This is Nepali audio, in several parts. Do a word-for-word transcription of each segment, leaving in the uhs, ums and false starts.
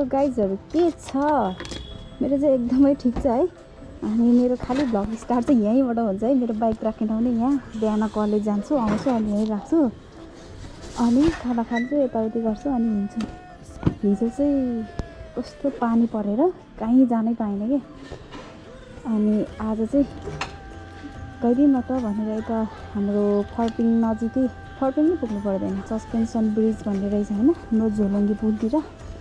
गाइजहरु के छ मेरो चाहिँ एकदमै ठीक छ है। अनि मेरो खाली भ्लग स्टार्ट चाहिँ यहीँबाट हुन्छ है। मेरो बाइक राख्ने ठाउँ नै यहाँ। बिहान कलेज जान्छु आउँछु अनि यहीँ राख्छु अनि खाना खान्छु यताउति गर्छु अनि हिँड्छु। हिजो चाहिँ कस्तो पानी परेर कहीँ जानै पाएन के। अनि आज चाहिँ गइदिउँ न त भनेर यता हाम्रो फर्पिङ नजिकै फर्पिङ नै पुग्नु पर्दैन सस्पेन्सन ब्रिज भन्ने रहेछ होइन हाम्रो झोलङ्गी पुलतिर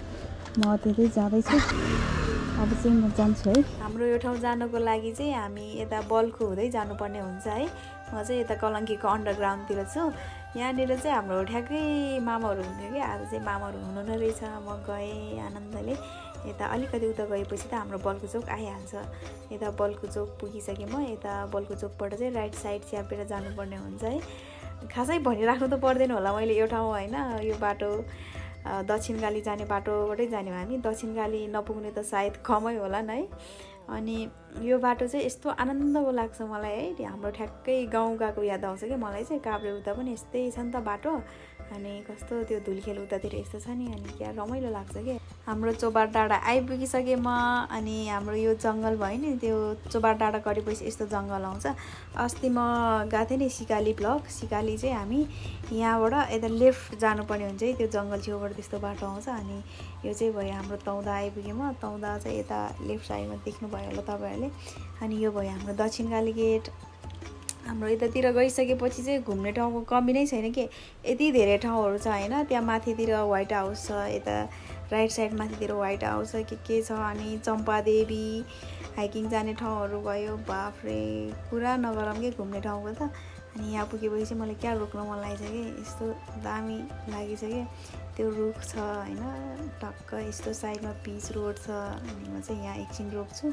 म त्यतै जाँदैछु। अब चाहिँ म जान्छु है। हाम्रो यो ठाउँ जानको लागि चाहिँ हामी यता बल्खु हुँदै जानुपर्ने हुन्छ है। म चाहिँ यता कलङ्कीको अन्डरग्राउन्डतिर छु। यहाँनिर चाहिँ हाम्रो ठ्याक्कै मामाहरू हुन्थ्यो कि आज चाहिँ मामाहरू हुनु नै रहेछ। म गएँ आनन्दले। यता अलिकति उता गएपछि त हाम्रो बल्खु चोक आइहाल्छ। यता बल्खु चोक पुगिसकेँ म। यता बल्खु चोकबाट चाहिँ राइट साइड च्यापेर जानुपर्ने हुन्छ है। खासै भनिराख्नु त पर्दैन होला मैले यो ठाउँ होइन। यो बाटो दक्षिणकाली जाने बाटोबाटै जाने हो हामी। दक्षिणकाली नपुग्ने त सायद कमै होला है। अनि यो बाटो चाहिँ यस्तो आनन्दको लाग्छ मलाई है। हाम्रो ठ्याक्कै गाउँ गएको याद आउँछ कि मलाई चाहिँ। काभ्रे उता पनि यस्तै छ नि त बाटो। अनि कस्तो त्यो धुलखेल उतातिर यस्तो छ नि। अनि क्या रमाइलो लाग्छ कि। हाम्रो चोबार डाँडा आइपुगिसकेँ म। अनि हाम्रो यो जङ्गल भयो नि त्यो चोबार डाँडा गरेपछि यस्तो जङ्गल आउँछ। अस्ति म गएको थिएँ नि सिकाली ब्लक। सिकाली चाहिँ हामी यहाँबाट यता लेफ्ट जानुपर्ने हुन्छ है। त्यो जङ्गल छेउबाट त्यस्तो बाटो आउँछ। अनि यो चाहिँ भयो हाम्रो तौदा आइपुगेँ म। तौदा चाहिँ यता लेफ्ट साइडमा देख्नुभयो होला तपाईँहरूले। अनि यो भयो हाम्रो दक्षिणकाली गेट। हाम्रो यतातिर गइसकेपछि चाहिँ घुम्ने ठाउँको कमी नै छैन कि। यति धेरै ठाउँहरू छ होइन। त्यहाँ माथितिर व्हाइट हाउस छ। यता राइट साइड माथितिर व्हाइट हाउस के के छ। अनि चम्पादेवी हाइकिङ जाने ठाउँहरू भयो। बाफ्रे पुरा नगरौँ कि घुम्ने ठाउँको त। अनि यहाँ पुगेपछि चाहिँ मलाई क्या रोक्न मन लागेछ कि। यस्तो दामी लागिसक्यो। त्यो रुख छ होइन टक्क यस्तो साइडमा पिच रोड छ। अनि म चाहिँ यहाँ एकछिन रोक्छु।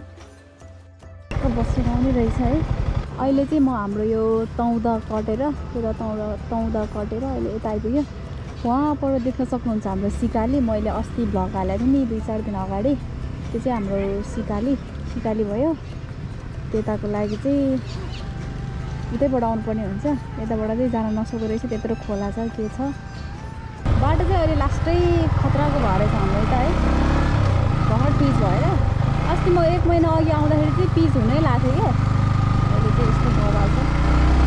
बसेर आउने रहेछ है। अहिले चाहिँ म हाम्रो यो तौदा कटेर पुरा तौदा तौदा कटेर अहिले यता आइपुग्यो। वहाँ पर देख्न सक्नुहुन्छ हाम्रो सिकाली। मैले अस्ति भ्लग हालेको थिएँ नि दुई चार दिन अगाडि। त्यो चाहिँ हाम्रो सिकाली सिकाली भयो। त्यताको लागि चाहिँ उतैबाट आउनुपर्ने हुन्छ। यताबाट चाहिँ जान नसकेको रहेछ। त्यत्रो खोला छ के छ। बाटो चाहिँ अहिले लास्टै खतराको भएर छ हाम्रो यता है। भर्खर पिच भएर। अस्ति म एक महिना अघि आउँदाखेरि चाहिँ पिच हुनै लाग्थ्यो क्या। अहिले चाहिँ यस्तो भइरहेको छ।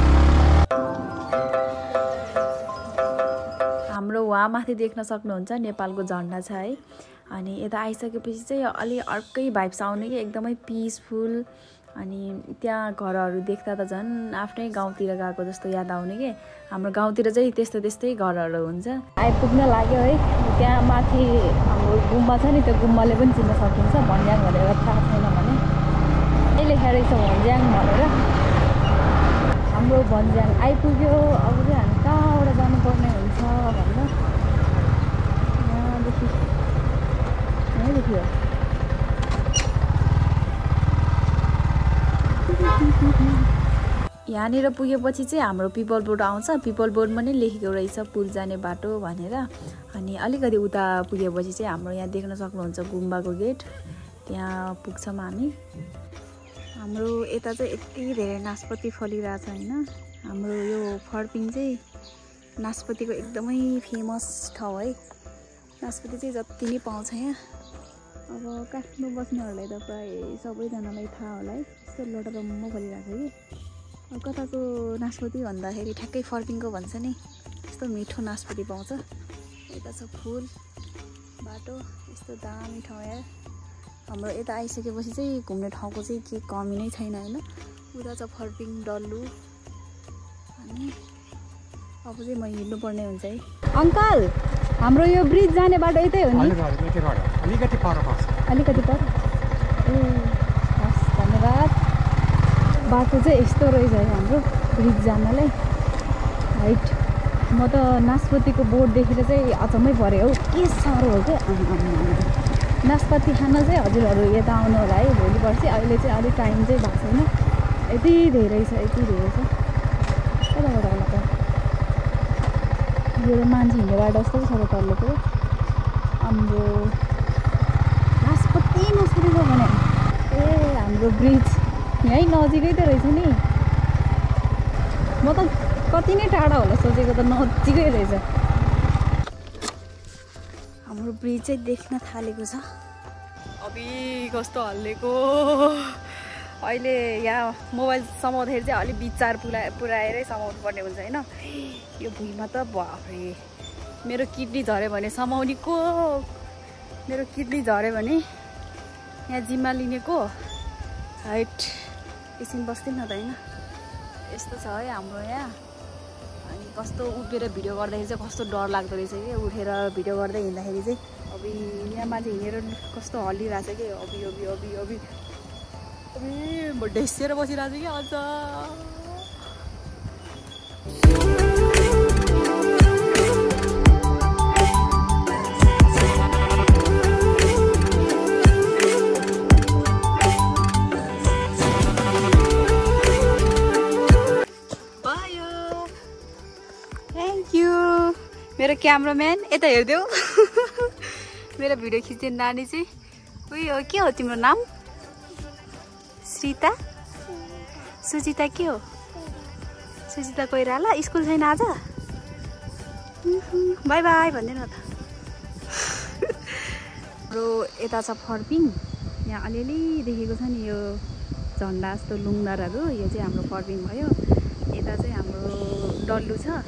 हाम्रो वहाँ माथि देख्न सक्नुहुन्छ नेपालको झन्डा छ है। अनि यता आइसकेपछि चाहिँ अलि अर्कै भाइब्स आउने कि एकदमै पिसफुल। अनि त्यहाँ घरहरू देख्दा त झन् आफ्नै गाउँतिर गएको जस्तो याद आउने कि। हाम्रो गाउँतिर चाहिँ त्यस्तो त्यस्तै घरहरू हुन्छ। आइपुग्न लाग्यो है। त्यहाँ माथि हाम्रो गुम्बा छ नि त्यो गुम्बाले पनि चिन्न सकिन्छ भन्ज्याङ भनेर थाहा छैन भने। यही लेखेको रहेछ भन्ज्याङ भनेर। हाम्रो भन्ज्याङ आइपुग्यो। अब चाहिँ हामी कहाँबाट जानुपर्ने हुन्छ भन्दा यहाँदेखि यहीँदेखि हो। यहाँनिर पुगेपछि चाहिँ हाम्रो पिपल बोर्ड आउँछ। पिपल बोर्डमा नै लेखेको रहेछ पुल जाने बाटो भनेर। अनि अलिकति उता पुगेपछि चाहिँ हाम्रो यहाँ देख्न सक्नुहुन्छ गुम्बाको गेट। त्यहाँ पुग्छौँ हामी। हाम्रो यता चाहिँ यति धेरै नास्पति फलिरहेछ होइन। हाम्रो यो फर्पिङ चाहिँ नास्पतिको एकदमै फेमस ठाउँ है। नास्पति चाहिँ जति नै पाउँछ यहाँ। अब काठमाडौँ बस्नेहरूलाई त प्रायः सबैजनालाई थाहा होला है। यस्तो लटरम्म फलिरहेको कि। अब कताको नास्पति भन्दाखेरि ठ्याक्कै फर्पिङको भन्छ नि। यस्तो मिठो नास्पति पाउँछ। यता छ फुल बाटो। यस्तो दामी ठाउँ यार। हाम्रो यता आइसकेपछि चाहिँ घुम्ने ठाउँको चाहिँ के कमी नै छैन होइन। उता छ फर्पिङ डल्लु। अनि अब चाहिँ म हिँड्नुपर्ने हुन्छ है। अङ्कल हाम्रो यो ब्रिज जाने बाटो यतै हो नि। अलिकति पर पर्छ। अलिकति पर ए हस् धन्यवाद। बाटो चाहिँ यस्तो रहेछ है हाम्रो ब्रिज जानलाई। हाइट म त नास्पतिको बोर्ड देखेर चाहिँ अचम्मै पऱ्यो हौ। के साह्रो हो क्या। नास्पति खान चाहिँ हजुरहरू यता आउनु होला है भोलि पर्सि। अहिले चाहिँ अलिक टाइम चाहिँ भएको छैन। यति धेरै छ यति धेरै छ। कताबाट होला त यो मान्छे हिँड्ने बाटो जस्तो छ त तल्लोको। हाम्रो नास्पति नास्पति छ भने ए हाम्रो ब्रिज यहीँ नजिकै त रहेछ नि। म त कति नै टाढा होला सोचेको त नजिकै रहेछ। हाम्रो हाम्रो ब्रिज चाहिँ देख्न थालेको छ। अबि कस्तो हल्लेको अहिले यहाँ मोबाइल समाउँदाखेरि चाहिँ अलिक विचार पुरा पुऱ्याएरै समाउनु पर्ने हुन्छ होइन। यो भुइँमा त बाफ्रे मेरो किडनी झऱ्यो भने समाउने को, मेरो किडनी झऱ्यो भने यहाँ जिम्मा लिने को। हाइट एकछिन बस्दैन त होइन। यस्तो छ है हाम्रो यहाँ। अनि कस्तो उभिएर भिडियो गर्दाखेरि चाहिँ कस्तो डर लाग्दो रहेछ कि उठेर भिडियो गर्दै हिँड्दाखेरि चाहिँ। अबि यहाँ मान्छे हिँडेर कस्तो हल्लिरहेछ कि अबि अबि अबि अबि अबि म ढेसिएर बसिरहेको छु कि अझ। मेरो क्यामराम्यान यता हेर्देऊ मेरो भिडियो खिच्ने नानी चाहिँ उयो के हो तिम्रो नाम? श्रीता? सुजिता के हो? सुजिता कोइराला। स्कुल छैन आज? बाई बाई भनिदिनु न त। हाम्रो यता छ फर्पिङ। यहाँ अलिअलि देखेको छ नि यो झन्डा जस्तो लुङदारहरू, यो चाहिँ हाम्रो फर्पिङ भयो। यता चाहिँ हाम्रो डल्लु छ।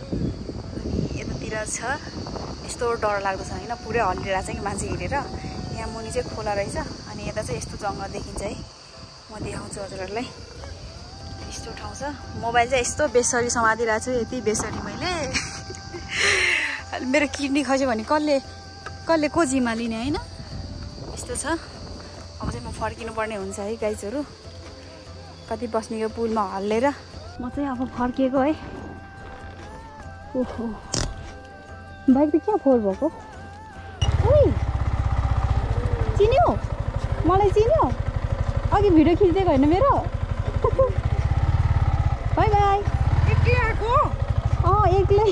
छ यस्तो डर लाग्दो छ होइन। पुरै हल्लिरहेको छ कि मान्छे हिँडेर। यहाँ मुनि चाहिँ खोला रहेछ अनि यता चाहिँ यस्तो जङ्गल देखिन्छ है। म देखाउँछु हजुरहरूलाई। यस्तो ठाउँ छ। मोबाइल चाहिँ यस्तो बेसरी समातिरहेको छु, यति बेसरी मैले। मेरो किडनी खस्यो भने कसले कसले को जिम्मा लिने होइन। यस्तो छ। अब चाहिँ म फर्किनु पर्ने हुन्छ है गाइजहरू। कति बस्नेको पुलमा हल्लेर म चाहिँ अब फर्किएको है। ओहो बाइक त क्या फोहोर भएको? ओइ चिन्यो? मलाई चिन्यो? अघि भिडियो खिचिदिएको होइन मेरो? Bye bye. एक्लै आएको? अँ एक्लै।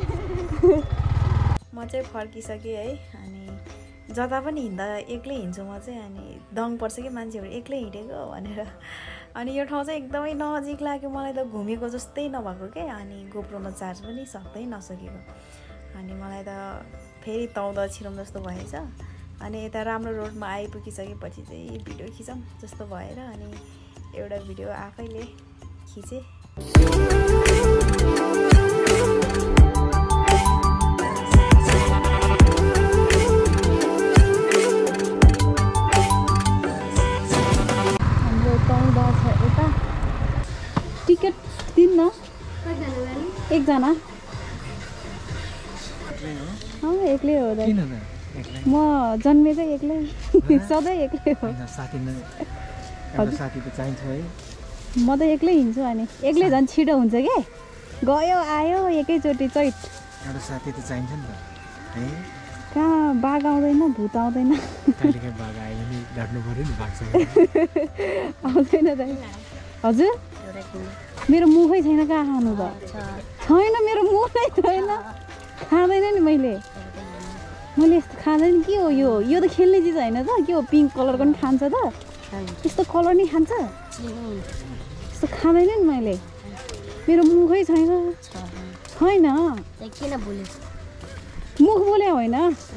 म चाहिँ फर्किसकेँ है। अनि जता पनि हिँड्दा एक्लै हिँड्छु म चाहिँ। अनि दङ पर्छ कि मान्छेहरू एक्लै हिँडेको भनेर। अनि यो ठाउँ चाहिँ एकदमै नजिक लाग्यो मलाई त, घुमेको जस्तै नभएको क्या। अनि गोप्रोमा चार्ज पनि सक्दै नसकेको। अनि मलाई त फेरि तौदा छिरौँ जस्तो भएछ। अनि यता राम्रो रोडमा आइपुगिसकेपछि चाहिँ भिडियो खिचौँ जस्तो भएर अनि एउटा भिडियो आफैले खिचेँ। हाम्रो तौदा छ यता। टिकट दिन्न एकजना? एक्लै हो त। म जन्मेकै एक्लै, सधैँ एक्लै हो। साथी साथी त चाहिन्छ है। म त एक्लै हिँड्छु। अनि एक्लै झन् छिटो हुन्छ के। गयो आयो एकैचोटि चैत। एउटा साथी त चाहिन्छ नि त है। कहाँ बाघ आउँदैन, भूत आउँदैन। कहिलेकाहीँ बाघ आयो भने डट्नु पऱ्यो नि बाघसँग। आउँदैन त। हजुर मेरो मुखै छैन कहाँ खानु त? छैन मेरो मुखै छैन। खाँदैन नि मैले। मैले यस्तो खाँदैन। के हो यो? यो त खेल्ने चिज होइन त? के हो पिङ्क कलरको नि खान्छ त? यस्तो कलर नि खान्छ? यस्तो खाँदैन नि मैले। मेरो मुखै छैन। छैन। किन बोले? मुख बोले होइन।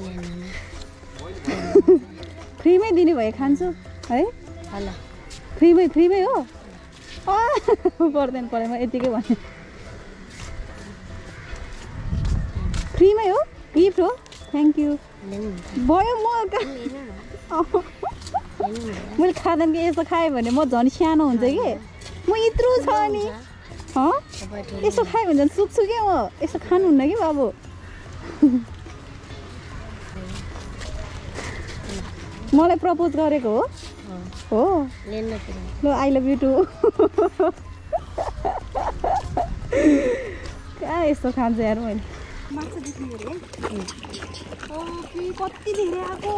फ्रीमै दिने भए खान्छु है। फ्रीमै फ्रीमै हो। पर्दैन पर्दैन म यतिकै भने। फ्रीमै हो? गिफ्ट हो? Thank you. भयो म मैले खाँदैन कि यस्तो खाएँ भने म झन् सानो हुन्छ कि। म यत्रो छ नि। यस्तो खाएँ भने झन् सुक्छु कि म। यस्तो खानुहुन्न कि बाबु। मलाई प्रपोज गरेको हो? हो ल आई लभ यु टु। कहाँ यस्तो खान्छ यार मैले। माछा देख्नु अरे कति धेरै आएको।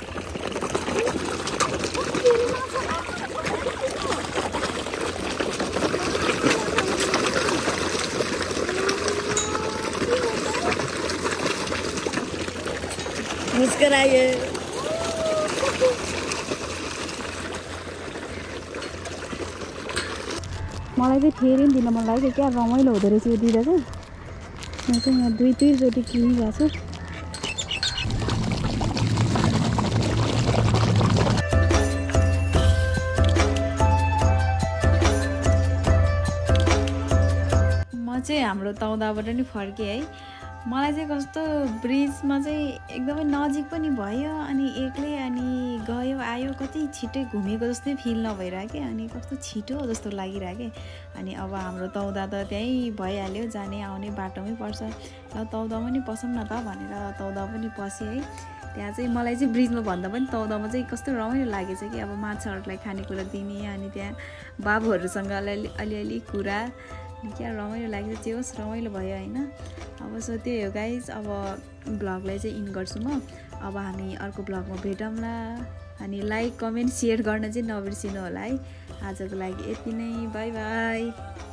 मुस्कुराए। मलाई चाहिँ फेरि दिन मन लाग्यो क्या। रमाइलो हुँदो रहेछ यो दिँदा चाहिँ। म चाहिँ यहाँ दुई दुईचोटि किनिरहेको छु। हाम्रो तौदाबाट नि फर्केँ है। मलाई चाहिँ कस्तो ब्रिजमा चाहिँ एकदमै नजिक पनि भयो अनि एक्लै अनि गयो आयो कति छिटै घुमेको जस्तै फिल नभइरहेको अनि कस्तो छिटो जस्तो लागिरहेको। अनि अब हाम्रो तौदा त त्यहीँ भइहाल्यो, जाने आउने बाटोमै पर्छ, ल तौदामा नि पसौँ न त भनेर तौदा पनि पसेँ है। त्यहाँ चाहिँ मलाई चाहिँ ब्रिजमा भन्दा पनि तौदामा चाहिँ कस्तो रमाइलो लागेछ कि अब माछाहरूलाई खानेकुरा दिने अनि त्यहाँ बाबुहरूसँग अलि अलिअलि कुरा क्या रमाइलो लाग्यो। जे होस् रमाइलो भयो होइन। अब सो त्यही हो गाइज, अब ब्लगलाई चाहिँ इन गर्छु म। अब हामी अर्को ब्लगमा भेटौँला अनि लाइक कमेन्ट सेयर गर्न चाहिँ नबिर्सिनु होला है। आजको लागि यति नै, बाई बाई।